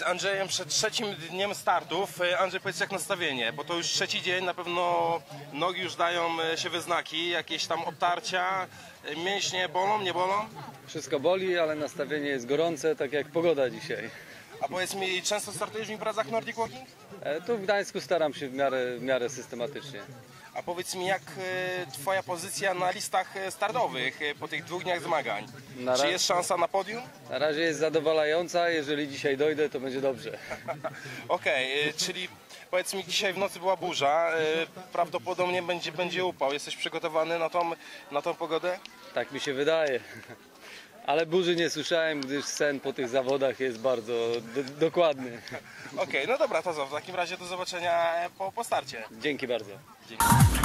Andrzejem przed trzecim dniem startów. Andrzej, powiedz, jak nastawienie, bo to już trzeci dzień, na pewno nogi już dają się we znaki, jakieś tam obtarcia, mięśnie bolą, nie bolą? Wszystko boli, ale nastawienie jest gorące, tak jak pogoda dzisiaj. A powiedz mi, często startujesz w imprezach Nordic Walking? Tu w Gdańsku staram się w miarę systematycznie. A powiedz mi, jak twoja pozycja na listach startowych po tych 2 dniach zmagań? Czy jest szansa na podium? Na razie jest zadowalająca, jeżeli dzisiaj dojdę, to będzie dobrze. Okej, czyli powiedz mi, dzisiaj w nocy była burza, prawdopodobnie będzie upał. Jesteś przygotowany na tą pogodę? Tak mi się wydaje. Ale burzy nie słyszałem, gdyż sen po tych zawodach jest bardzo dokładny. Okej, no dobra, to w takim razie do zobaczenia po starcie. Dzięki bardzo. Dzięki.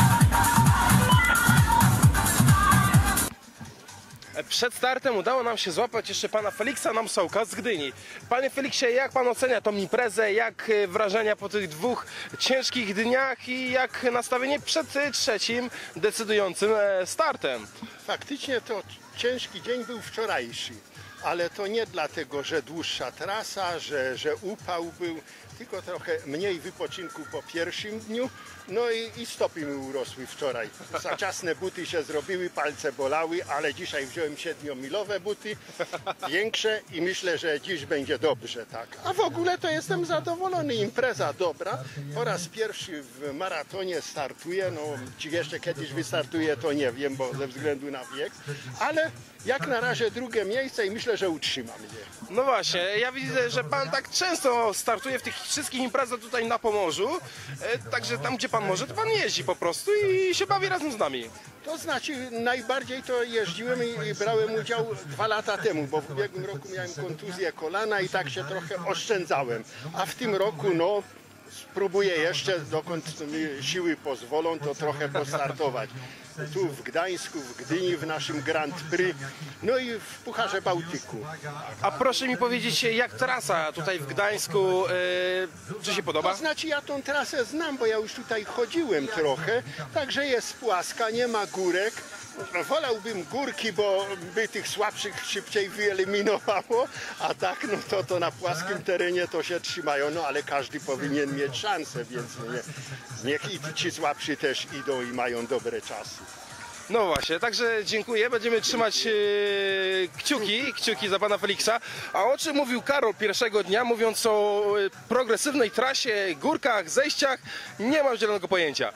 Przed startem udało nam się złapać jeszcze pana Feliksa Namsołka z Gdyni. Panie Feliksie, jak pan ocenia tą imprezę? Jak wrażenia po tych 2 ciężkich dniach i jak nastawienie przed trzecim decydującym startem? Faktycznie to ciężki dzień był wczorajszy, ale to nie dlatego, że dłuższa trasa, że upał był, tylko trochę mniej wypoczynku po pierwszym dniu. No i stopy mi urosły wczoraj. Zaciasne buty się zrobiły, palce bolały, ale dzisiaj wziąłem 7-milowe buty, większe i myślę, że dziś będzie dobrze, tak. A w ogóle to jestem zadowolony, impreza dobra. Po raz pierwszy w maratonie startuję, no czy jeszcze kiedyś wystartuję, to nie wiem, bo ze względu na wiek, ale jak na razie 2. miejsce i myślę, że utrzymam je. No właśnie, ja widzę, że pan tak często startuje w tych wszystkich imprezach tutaj na Pomorzu, także tam, gdzie pan może, to pan jeździ po prostu i się bawi razem z nami. To znaczy najbardziej to jeździłem i brałem udział 2 lata temu, bo w ubiegłym roku miałem kontuzję kolana i tak się trochę oszczędzałem, a w tym roku no spróbuję jeszcze, dokąd mi siły pozwolą, to trochę postartować. Tu w Gdańsku, w Gdyni, w naszym Grand Prix, no i w Pucharze Bałtyku. A proszę mi powiedzieć, jak trasa tutaj w Gdańsku, czy się podoba? To znaczy ja tą trasę znam, bo ja już tutaj chodziłem trochę, także jest płaska, nie ma górek. Wolałbym górki, bo by tych słabszych szybciej wyeliminowało, a tak no to na płaskim terenie to się trzymają, no ale każdy powinien mieć szansę, więc niech i ci słabsi też idą i mają dobre czasy. No właśnie, także dziękuję, będziemy trzymać kciuki za pana Feliksa. A o czym mówił Karol pierwszego dnia, mówiąc o progresywnej trasie, górkach, zejściach, nie mam zielonego pojęcia.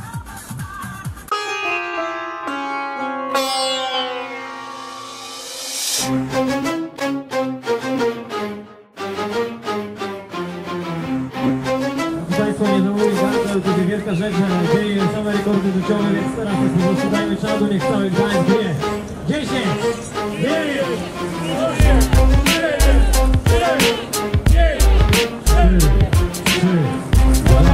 Państwo nie zamówi bardzo, ale to jest wielka rzecz, dzieje same rekordy życiowe, więc teraz po prostu dajmy czadu, niech cały Gdańsk wie. 10, 9, 8, 7, 6, 5, 4, 3, 2,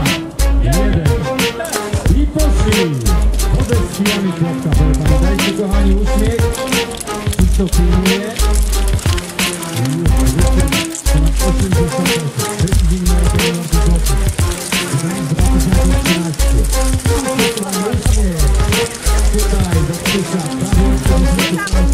1 i poszli! Odeskijamy kropka, pamiętajcie kochani, uśmiech, wszystko pilnuje. I już ponad 80%, trzeci dzień maratonu Nordic Walking. Gdańsk 2013. Tutaj zakrzycza, prawie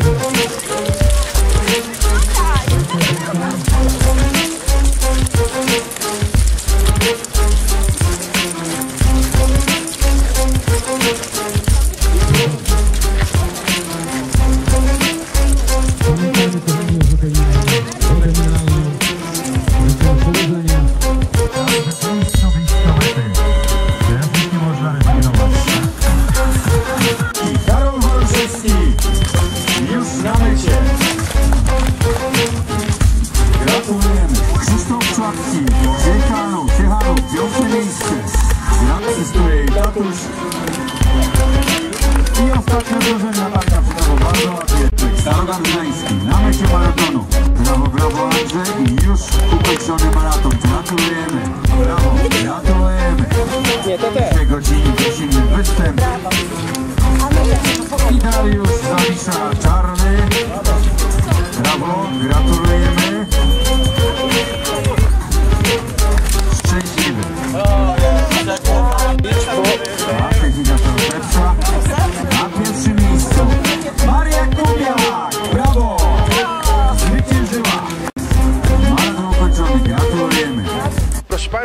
I ostatnia drużyna Natalia bardzo ładnie. Starogarд Gdański na mecie maratonu. Brawo Andrzej i już ukończony maraton. Gratulujemy. Brawo, gratulujemy. 2 godziny 10 występ. I Dariusz Zawisza Czarny. Brawo, gratulujemy. Szczęśliwy. Na pierwszym miejscu Maria Kubiak, brawo! Zwyciężyła. Maraton ukończony.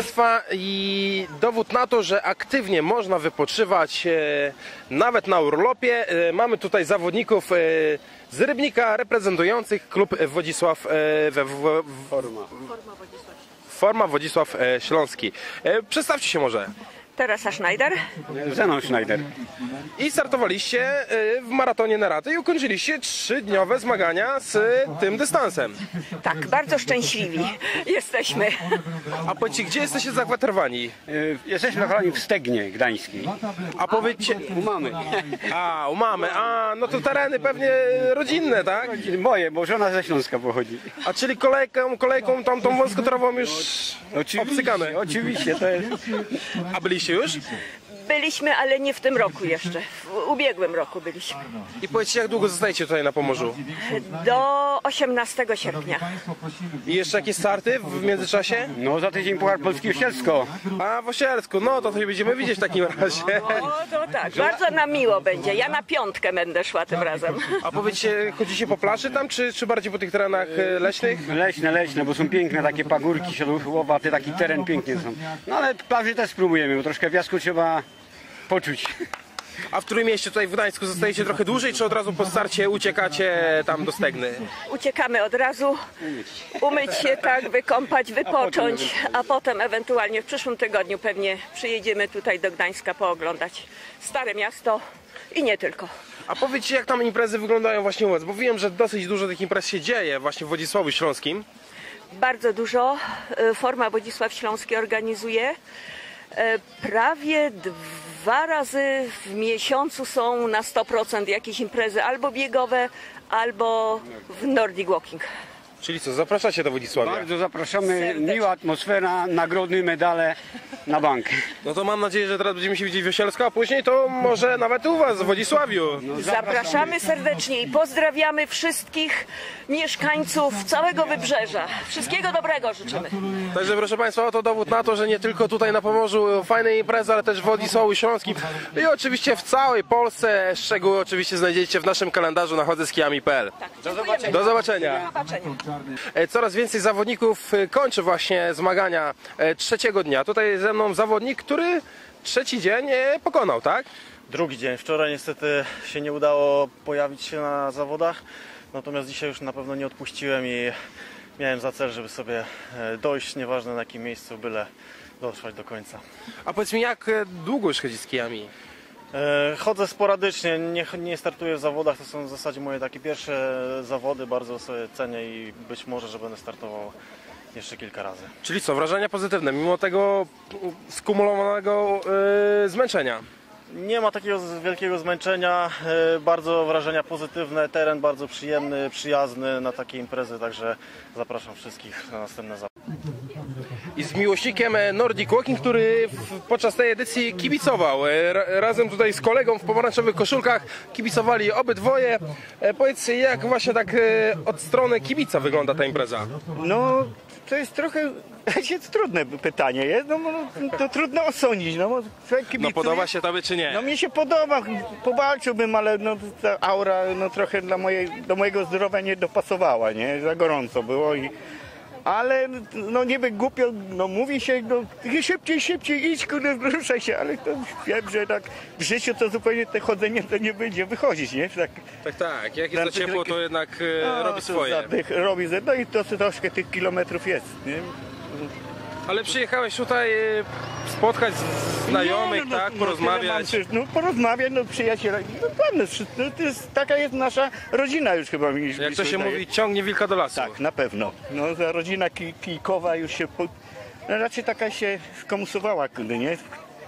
Państwa, i dowód na to, że aktywnie można wypoczywać nawet na urlopie. Mamy tutaj zawodników z Rybnika reprezentujących klub Wodzisław Forma Wodzisław Śląski. Przedstawcie się może. Teresa Schneider. Zenon Schneider. I startowaliście w maratonie Neraty i ukończyliście 3-dniowe zmagania z tym dystansem. Tak, bardzo szczęśliwi jesteśmy. A powiedzcie, gdzie jesteście zakwaterowani? Jesteśmy lokowani w Stegnie Gdańskiej. A powiedzcie... U mamy. U mamy. No to tereny pewnie rodzinne, tak? Moje, bo żona ze Śląska pochodzi. A czyli kolejką tam tą wąskotorową już obcykane. Oczywiście, to jest... A byliście już? Byliśmy, ale nie w tym roku jeszcze. W ubiegłym roku byliśmy. I powiedzcie, jak długo zostajecie tutaj na Pomorzu? Do 18 sierpnia. I jeszcze jakieś starty w międzyczasie? No za tydzień Puchar Polski Osielsko. A w Osielsku, no to się będziemy widzieć w takim razie. O, to tak, bardzo nam miło będzie. Ja na 5 będę szła tym razem. A powiedzcie, chodzicie po plaży tam, czy bardziej po tych terenach leśnych? Leśne, bo są piękne takie pagórki, siodłowate, taki teren pięknie są. No ale plaży też spróbujemy, bo troszkę piasku trzeba poczuć. A w którym mieście tutaj w Gdańsku zostajecie trochę dłużej, czy od razu po starcie uciekacie tam do Stegny? Uciekamy od razu, umyć się, tak, wykąpać, wypocząć, a potem ewentualnie w przyszłym tygodniu pewnie przyjedziemy tutaj do Gdańska pooglądać Stare Miasto i nie tylko. A powiedzcie, jak tam imprezy wyglądają właśnie u was, bo wiem, że dosyć dużo tych imprez się dzieje właśnie w Wodzisławiu Śląskim. Bardzo dużo. Forma Wodzisław Śląski organizuje. Prawie 2 razy w miesiącu są na 100% jakieś imprezy albo biegowe, albo w Nordic Walking. Czyli co, zapraszacie do Wodzisławia? Bardzo zapraszamy, Serdecznie. miła atmosfera, nagrody, medale na bank. No to mam nadzieję, że teraz będziemy się widzieć w Osielsku, a później to może nawet u was w Wodzisławiu. Zapraszamy serdecznie i pozdrawiamy wszystkich mieszkańców całego Wybrzeża. Wszystkiego dobrego życzymy. Także proszę Państwa, oto dowód na to, że nie tylko tutaj na Pomorzu fajne imprezy, ale też w Wodzisławiu Śląskim i oczywiście w całej Polsce. Szczegóły oczywiście znajdziecie w naszym kalendarzu na chodzeskijami.pl. Dziękujemy. Do zobaczenia. Do zobaczenia. Coraz więcej zawodników kończy właśnie zmagania trzeciego dnia. Tutaj ze mną zawodnik, który trzeci dzień pokonał, tak? Drugi dzień. Wczoraj niestety się nie udało pojawić się na zawodach, natomiast dzisiaj już na pewno nie odpuściłem i miałem za cel, żeby sobie dojść, nieważne na jakim miejscu, byle dotrwać do końca. A powiedz mi, jak długo już chodzi z kijami? Chodzę sporadycznie, nie startuję w zawodach, to są w zasadzie moje takie pierwsze zawody, bardzo sobie cenię i być może, że będę startował jeszcze kilka razy. Czyli co, wrażenia pozytywne, mimo tego skumulowanego zmęczenia? Nie ma takiego wielkiego zmęczenia, bardzo wrażenia pozytywne, teren bardzo przyjemny, przyjazny na takie imprezy, także zapraszam wszystkich na następne zawody. I z miłośnikiem Nordic Walking, który podczas tej edycji kibicował. Razem tutaj z kolegą w pomarańczowych koszulkach kibicowali obydwoje. Powiedz, jak właśnie tak od strony kibica wygląda ta impreza? No, to jest trochę trudne pytanie, jest? No, to trudno osądzić, no bo człowiek kibicuje. No podoba się tobie czy nie? No mi się podoba, powalczyłbym, ale no, ta aura no, trochę do mojego zdrowia nie dopasowała, nie? Za gorąco było ale no niby głupio, no mówi się, no szybciej, idź, kurde, ruszaj się, ale to wiem, że tak w życiu to zupełnie te chodzenie to nie będzie wychodzić, nie? Tak, jak jest za ciepło, to jednak robi swoje. Robi, no i to troszkę tych kilometrów jest, nie? Ale przyjechałeś tutaj spotkać znajomych, tak, porozmawiać? Porozmawiać, przyjaciele, no pewnie, no, taka jest nasza rodzina już chyba. Jak to się mówi, ciągnie wilka do lasu. Tak, na pewno. No, ta rodzina kijkowa już się, raczej taka się skomusowała, nie?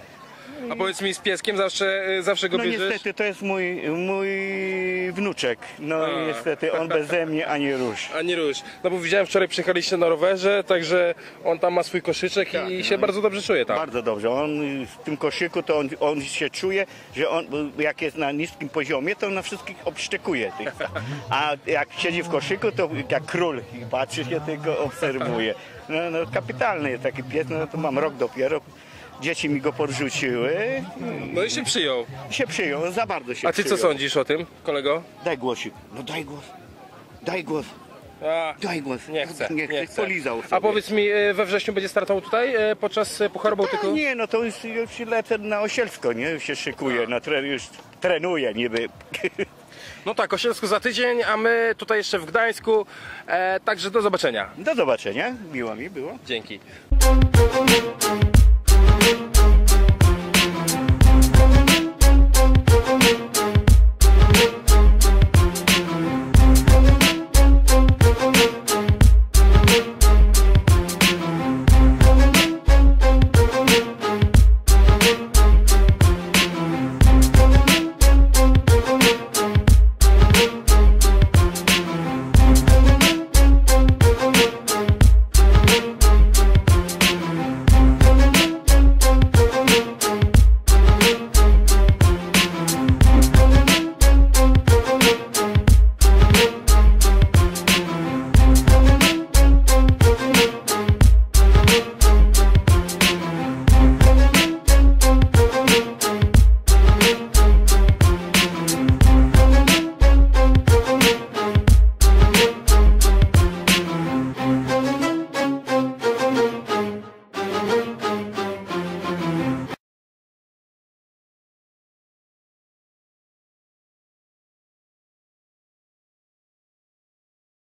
A powiedz mi, z pieskiem zawsze go No bierzesz? niestety to jest mój wnuczek, no i niestety on beze mnie ani rusz. Ani rusz. No bo widziałem, wczoraj przyjechaliście na rowerze, także on tam ma swój koszyczek i się bardzo dobrze czuje tam. Bardzo dobrze. On w tym koszyku to on się czuje, że on jak jest na niskim poziomie, to na wszystkich obszczekuje. A jak siedzi w koszyku, to jak król i patrzy się, tylko obserwuje. No kapitalny jest taki pies, no to mam rok dopiero. Dzieci mi go podrzuciły. No i się przyjął. Za bardzo się A ty przyjął. co sądzisz o tym, kolego? Daj głosik. No daj głos. A, Daj głos. nie chcę, Nie chcę. Polizał sobie. A powiedz mi, we wrześniu będzie startował tutaj podczas Pucharu Bałtyku? Nie, no to już lecę na Osielsko, nie? Już się szykuję, już trenuję niby. No tak, Osielsku za tydzień, a my tutaj jeszcze w Gdańsku. Także do zobaczenia. Do zobaczenia, miło mi było. Dzięki.